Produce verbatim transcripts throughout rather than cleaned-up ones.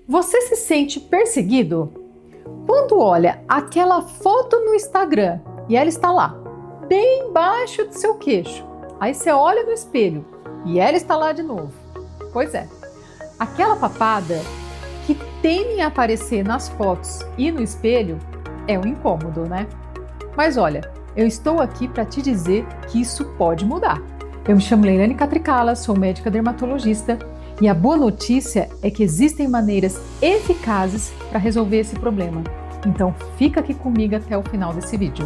Você se sente perseguido? Quando olha aquela foto no Instagram e ela está lá, bem embaixo do seu queixo, aí você olha no espelho e ela está lá de novo. Pois é, aquela papada que tende a aparecer nas fotos e no espelho é um incômodo, né? Mas olha, eu estou aqui para te dizer que isso pode mudar. Eu me chamo Leilane Catricala, sou médica dermatologista e a boa notícia é que existem maneiras eficazes para resolver esse problema. Então fica aqui comigo até o final desse vídeo.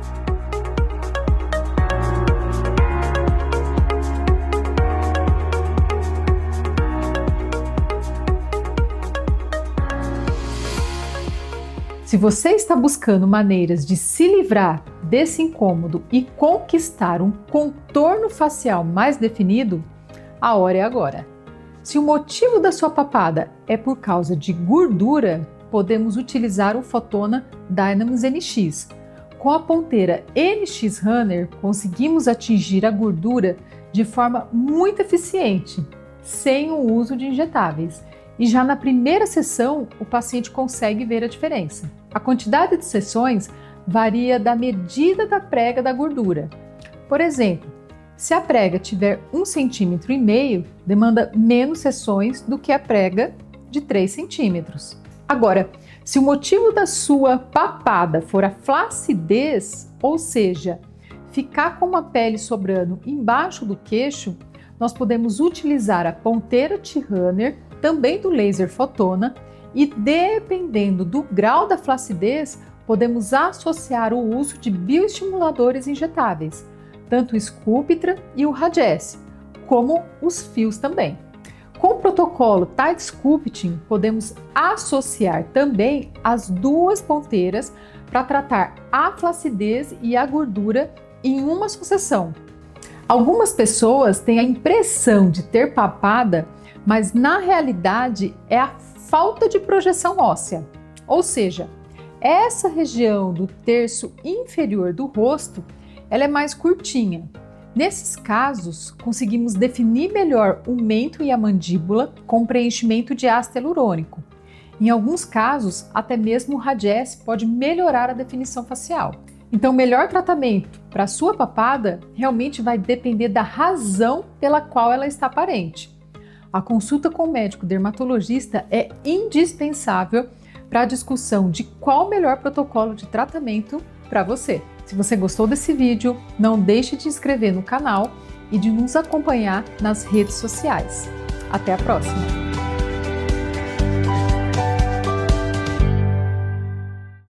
Se você está buscando maneiras de se livrar desse incômodo e conquistar um contorno facial mais definido, a hora é agora. Se o motivo da sua papada é por causa de gordura, podemos utilizar o Fotona Dynamics N X. Com a ponteira N X Runner, conseguimos atingir a gordura de forma muito eficiente, sem o uso de injetáveis. E já na primeira sessão, o paciente consegue ver a diferença. A quantidade de sessões varia da medida da prega da gordura. Por exemplo, se a prega tiver um centímetro e meio, demanda menos sessões do que a prega de três centímetros. Agora, se o motivo da sua papada for a flacidez, ou seja, ficar com uma pele sobrando embaixo do queixo, nós podemos utilizar a ponteira T-Runner, também do laser Fotona, e dependendo do grau da flacidez, podemos associar o uso de bioestimuladores injetáveis, tanto o Sculptra e o Radiesse, como os fios também. Com o protocolo Tight Sculpting, podemos associar também as duas ponteiras para tratar a flacidez e a gordura em uma sucessão. Algumas pessoas têm a impressão de ter papada, mas na realidade é a falta de projeção óssea, ou seja, essa região do terço inferior do rosto ela é mais curtinha. Nesses casos, conseguimos definir melhor o mento e a mandíbula com preenchimento de ácido hialurônico. Em alguns casos, até mesmo o Radiesse pode melhorar a definição facial. Então, o melhor tratamento para a sua papada realmente vai depender da razão pela qual ela está aparente. A consulta com o médico dermatologista é indispensável para a discussão de qual o melhor protocolo de tratamento para você. Se você gostou desse vídeo, não deixe de se inscrever no canal e de nos acompanhar nas redes sociais. Até a próxima!